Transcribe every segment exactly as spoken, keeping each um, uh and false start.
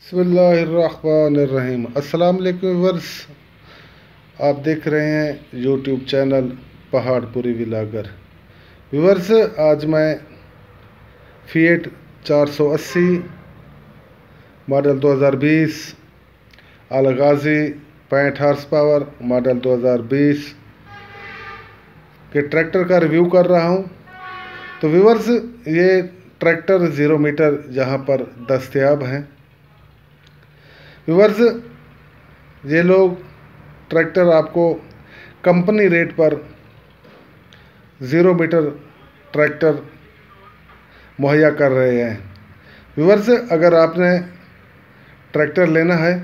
बिस्मिल्लाहिर्रहमानिर्रहीम। अस्सलाम वालेकुम व्यूअर्स, आप देख रहे हैं YouTube channel Pahadpuri vlogger. Viewers, आज मैं फिएट चार सौ अस्सी मॉडल दो हज़ार बीस, अलगाज़ी पैंठ हार्स पावर मॉडल दो हज़ार बीस के ट्रैक्टर का रिव्यू कर रहा हूं। तो व्यूअर्स, ये ट्रैक्टर ज़ीरो मीटर जहां पर दस्तयाब हैं। व्यूअर्स, ये लोग ट्रैक्टर आपको कंपनी रेट पर ज़ीरो मीटर ट्रैक्टर मुहैया कर रहे हैं। व्यूअर्स, अगर आपने ट्रैक्टर लेना है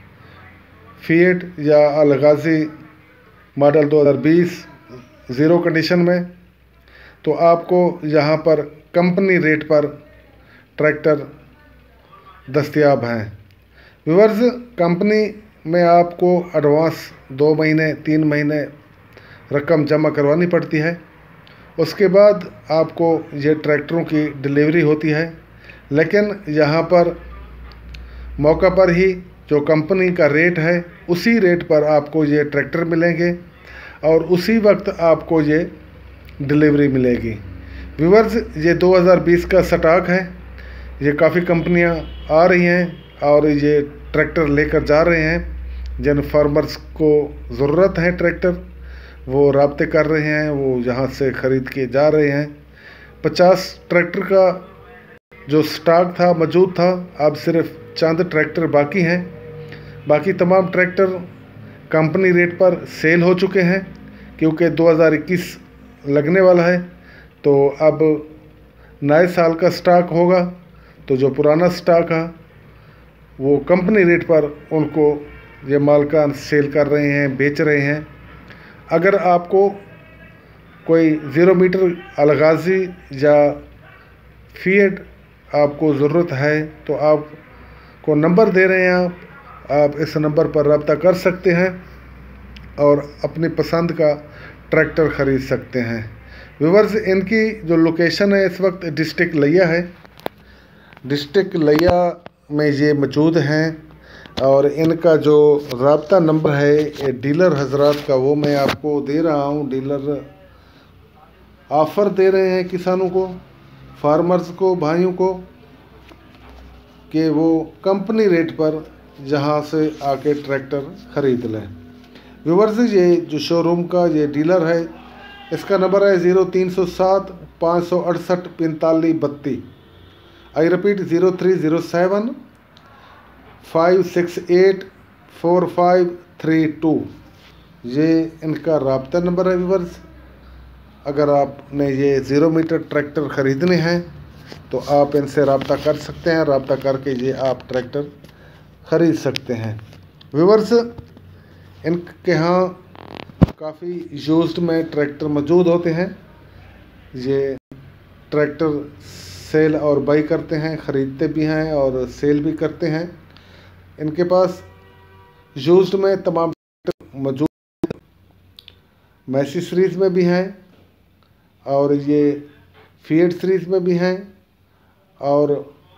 फिएट या अलगाज़ी मॉडल दो हज़ार बीस ज़ीरो कंडीशन में, तो आपको यहाँ पर कंपनी रेट पर ट्रैक्टर दस्तयाब हैं। व्यूअर्स, कंपनी में आपको एडवांस दो महीने तीन महीने रकम जमा करवानी पड़ती है। उसके बाद आपको ये ट्रैक्टरों की डिलीवरी होती है। लेकिन यहाँ पर मौका पर ही जो कंपनी का रेट है उसी रेट पर आपको ये ट्रैक्टर मिलेंगे और उसी वक्त आपको ये डिलीवरी मिलेगी। व्यूअर्स, ये दो हज़ार बीस का स्टॉक है। ये काफ़ी कंपनियां आ रही हैं और ये ट्रैक्टर लेकर जा रहे हैं। जिन फार्मर्स को ज़रूरत है ट्रैक्टर, वो राब्ते कर रहे हैं, वो यहाँ से ख़रीद के जा रहे हैं। पचास ट्रैक्टर का जो स्टॉक था मौजूद था, अब सिर्फ चंद ट्रैक्टर बाकी हैं। बाकी तमाम ट्रैक्टर कंपनी रेट पर सेल हो चुके हैं, क्योंकि दो हज़ार इक्कीस लगने वाला है। तो अब नए साल का स्टॉक होगा, तो जो पुराना स्टॉक है वो कंपनी रेट पर उनको ये मालकान सेल कर रहे हैं, बेच रहे हैं। अगर आपको कोई ज़ीरो मीटर अलगाज़ी या फिएट आपको ज़रूरत है, तो आपको नंबर दे रहे हैं, आप आप इस नंबर पर रब्ता कर सकते हैं और अपनी पसंद का ट्रैक्टर ख़रीद सकते हैं। व्यूअर्स, इनकी जो लोकेशन है इस वक्त डिस्ट्रिक्ट लिया है। डिस्ट्रिक्ट लिया में ये मौजूद हैं और इनका जो राब्ता नंबर है डीलर हजरात का, वो मैं आपको दे रहा हूँ। डीलर ऑफ़र दे रहे हैं किसानों को, फार्मर्स को, भाइयों को, कि वो कंपनी रेट पर जहाँ से आके ट्रैक्टर ख़रीद लें। व्यूअर्स, ये जो शोरूम का ये डीलर है, इसका नंबर है ज़ीरो तीन सौ सात पाँच सौ अड़सठ पैंतालीस बत्तीस। I repeat, zero three zero seven five six eight four five three two. ये इनका राब्ता नंबर है। व्यूअर्स, अगर आपने ये ज़ीरो मीटर ट्रैक्टर ख़रीदने हैं तो आप इनसे रब्ता कर सकते हैं। रब्ता करके ये आप ट्रैक्टर ख़रीद सकते हैं। व्यूअर्स, इनके यहाँ काफ़ी यूज्ड में ट्रैक्टर मौजूद होते हैं। ये ट्रैक्टर सेल और बाई करते हैं, ख़रीदते भी हैं और सेल भी करते हैं। इनके पास यूज्ड में तमाम ट्रैक्टर मौजूद, मैसी सीरीज़ में भी हैं और ये फिएट सीरीज़ में भी हैं और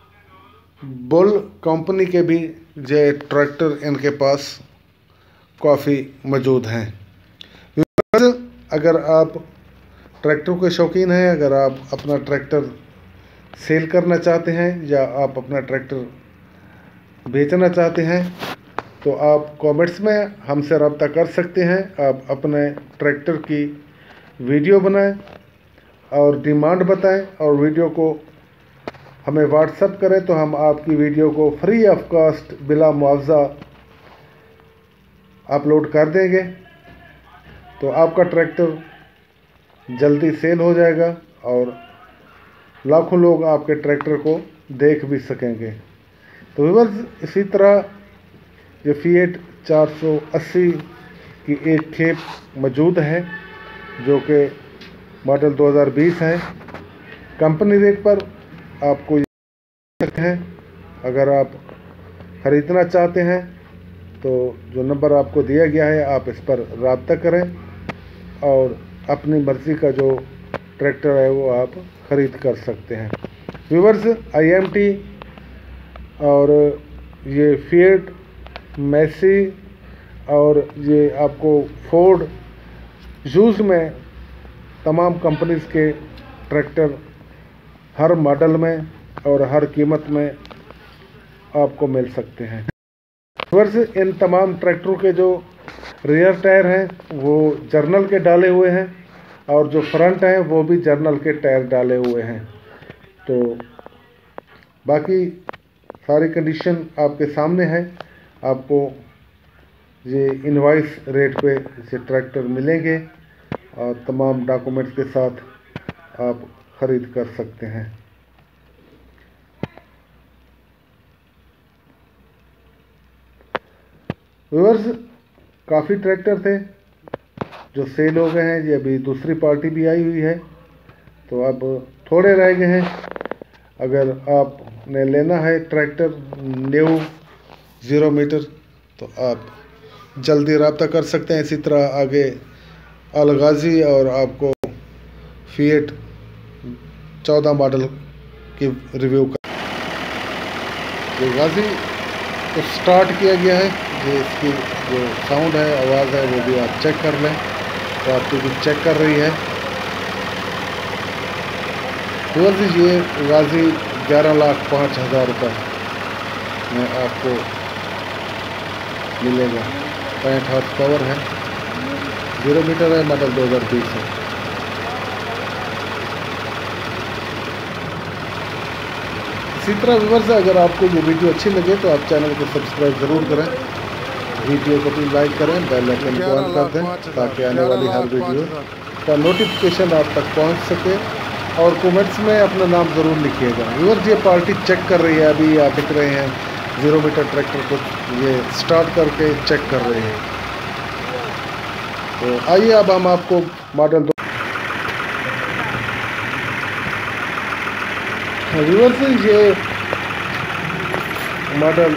बुल कंपनी के भी ये ट्रैक्टर इनके पास काफ़ी मौजूद हैं। अगर आप ट्रैक्टर के शौकीन हैं, अगर आप अपना ट्रैक्टर सेल करना चाहते हैं या आप अपना ट्रैक्टर बेचना चाहते हैं, तो आप कमेंट्स में हमसे रब्ता कर सकते हैं। आप अपने ट्रैक्टर की वीडियो बनाएं और डिमांड बताएं और वीडियो को हमें व्हाट्सएप करें, तो हम आपकी वीडियो को फ्री ऑफ कॉस्ट बिला मुआवजा अपलोड कर देंगे। तो आपका ट्रैक्टर जल्दी सेल हो जाएगा और लाखों लोग आपके ट्रैक्टर को देख भी सकेंगे। तो व्यूअर्स, इसी तरह ये फिएट चार सौ अस्सी की एक खेप मौजूद है, जो कि मॉडल दो हज़ार बीस है। कंपनी रेट पर आपको सकते हैं। अगर आप ख़रीदना चाहते हैं तो जो नंबर आपको दिया गया है, आप इस पर रब्ता करें और अपनी मर्ज़ी का जो ट्रैक्टर है वो आप ख़रीद कर सकते हैं। व्यूअर्स, आई एम टी और ये फिएट, मैसी और ये आपको फोर्ड यूज में तमाम कंपनीज के ट्रैक्टर हर मॉडल में और हर कीमत में आपको मिल सकते हैं। वर्ष इन तमाम ट्रैक्टरों के जो रियर टायर हैं वो जर्नल के डाले हुए हैं और जो फ्रंट हैं वो भी जर्नल के टायर डाले हुए हैं। तो बाकी सारी कंडीशन आपके सामने है। आपको ये इनवॉइस रेट पे ये ट्रैक्टर मिलेंगे और तमाम डॉक्यूमेंट्स के साथ आप ख़रीद कर सकते हैं। व्यूअर्स, काफ़ी ट्रैक्टर थे जो सेल हो गए हैं। ये अभी दूसरी पार्टी भी आई हुई है, तो अब थोड़े रह गए हैं। अगर आपने लेना है ट्रैक्टर न्यू ज़ीरो मीटर तो आप जल्दी रब्ता कर सकते हैं। इसी तरह आगे अलगाजी और आपको फिएट चौदह मॉडल की रिव्यू कर तो गाजी तो स्टार्ट किया गया है। ये इसकी जो साउंड है, आवाज़ है, वो भी आप चेक कर लें। तो आपकी भी चेक कर रही है। तो ये गाजी ग्यारह लाख पाँच हज़ार रुपये में आपको मिलेगा। पैंठ हाथ पावर है, ज़ीरो मीटर है, मॉडल दो हज़ार बीस है। इसी तरह व्यूअर्स, अगर आपको ये वीडियो अच्छी लगे तो आप चैनल को सब्सक्राइब ज़रूर करें, वीडियो को भी लाइक करें, बेल आइकन को ऑन कर दें ताकि आने वाली हर वीडियो का नोटिफिकेशन आप तक पहुंच सके। और कमेंट्स में अपना नाम ज़रूर लिखिएगा। व्यूअर्स, ये पार्टी चेक कर रही है। अभी आप देख रहे हैं ज़ीरो मीटर ट्रैक्टर को ये स्टार्ट करके चेक कर रहे हैं। तो आइए अब हम आपको मॉडल दो व्यूअर्स, ये मॉडल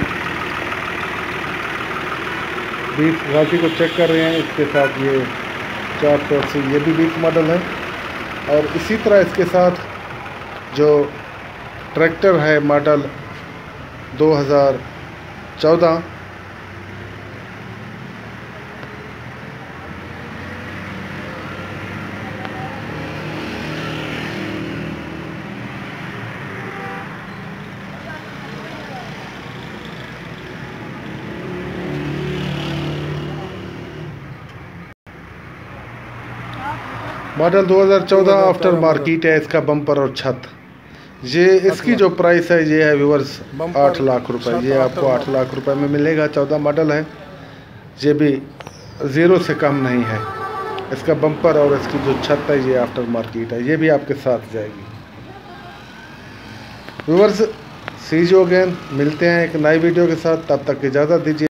बीस गाजी को चेक कर रहे हैं। इसके साथ ये चार सौ अस्सी ये भी बीस मॉडल है। और इसी तरह इसके साथ जो ट्रैक्टर है मॉडल दो हज़ार चौदह मॉडल दो हज़ार चौदह आफ्टर मार्केट है। इसका बम्पर और छत, ये इसकी जो प्राइस है ये है व्यूअर्स आठ लाख रुपए। ये आपको आठ लाख रुपए में मिलेगा। चौदह मॉडल है, ये भी ज़ीरो से कम नहीं है। इसका बम्पर और इसकी जो छत है ये आफ्टर मार्केट है, ये भी आपके साथ जाएगी। व्यूअर्स, सी यू अगेन, मिलते हैं एक नई वीडियो के साथ। तब तक इजाज़त दीजिए।